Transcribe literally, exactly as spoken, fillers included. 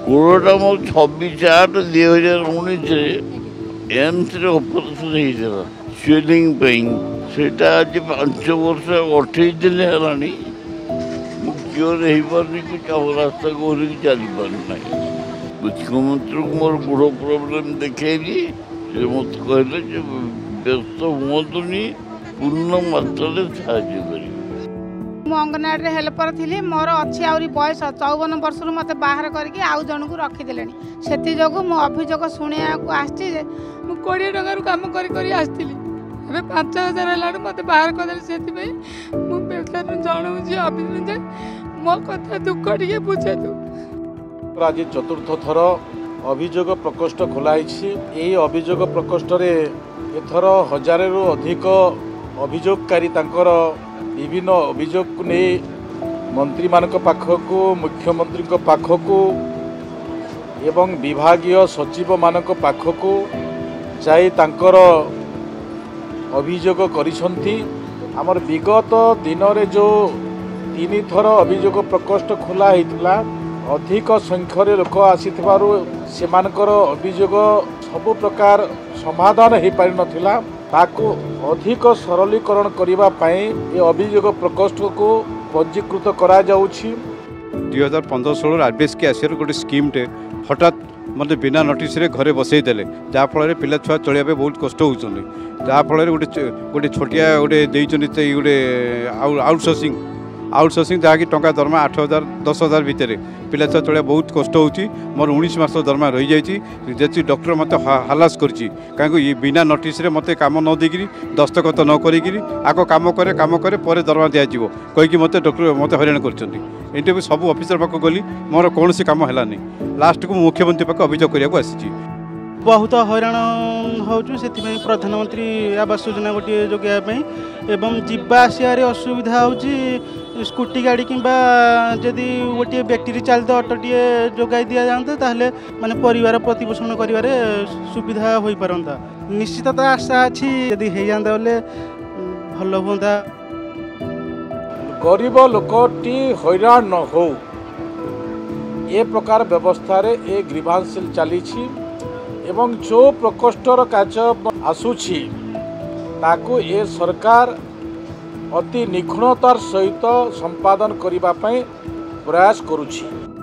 गोड़टा मोर छब्बीस आठ दुई हजार उन्नीस एम्स ऑपरेशन होता स्वेलिंग सेटा आज पांच वर्ष अठाई दिन है क्योर हो पारनी कुछ रास्ता को चली पारना मुख्यमंत्री को मोर बड़ प्रोब्लेम देखली से मत कहले व्यस्त हुआ पूर्ण मात्रा साहय कर मु अंगनवाड़ी हेल्पर थी मोर अच्छी आहरी बयस चौवन वर्ष मत बाहर करके आउ जन को रखिदे से मो अभियोग शुणा आसी कोड़े टकर कम करी पांच हजार है मत बाहर करदे से मुझे जनाऊँ अभिनंदन मो कथा दुख टे बुझे तू आज चतुर्थ थर अभियोग प्रकोष्ठ खोलाई यही अभियोग प्रकोष्ठ एथर हजार रु अधिक अभियोगकारी तांकर विभिन्न अभियोग को नहीं मंत्री मान पाखक मुख्यमंत्री पाखक एवं विभागीय सचिव मान पाखक जाई तांकर अभियोग करिसंती आमर विगत दिन रे जो तीन थर अभियोग प्रकोष्ठ खोला होता अधिक संख्यार लोक आसीथिबारु सेमानकर अभियोग सबु प्रकार समाधान हो पारि नथिला ताकू अधिक सरलीकरण करबा पई ए अभियोग प्रकोष्ठ को पंजीकृत करा जाउछि। दुई हजार पंद्रह सोलह आरबीएस के आसियर गोटे स्कीमटे हठात मतलब बिना नोटिस रे घरे बसई देले जाफल पिला छुआ चलिया बहुत कष्ट होउछन जाफल गोटे गोटे छोटिया गोटे देइछन गोटे आउटसोर्सिंग आउटसोर्सिंग जहाँकि टंका दरमा आठ हजार दस हजार भितर पिला छुआ चलिया बहुत कष्ट होउछि मोर उन्नीस मास दरमा रही जाइए जे डॉक्टर मत हालास करछि कहीं बिना नोटिस रे मते काम न देकरी दस्तखत न करी आग काम करे काम करे पर दरमा दिज्व कहीकि मत डॉक्टर मत हैरान कर सब ऑफिसर पाक गली मोर कौन काम है लास्ट को मुख्यमंत्री पाक अभियोग करने आसी बहुत हैरान होचु से प्रधानमंत्री आवास योजना गोटे जोगाई एवं जीवा आसियारे असुविधा होची स्कूटी गाड़ी किंबा जदि गोटे बैटेरी चालित ऑटोटे जोगाई दि जाता ताहले माने परिवार प्रतिपोषण करिवारे सुविधा हो पारंता निश्चित आशा अच्छी यदि हो जाता बोले भल हुआ गरीब लोकटी हैरान न हो ए प्रकार व्यवस्था रे ए ग्रीवांस चली एवं जो प्रकोष्ठर कार्य आसुछि ताकू ए सरकार अति निखुणतार सहित संपादन करने प्रयास करुछि।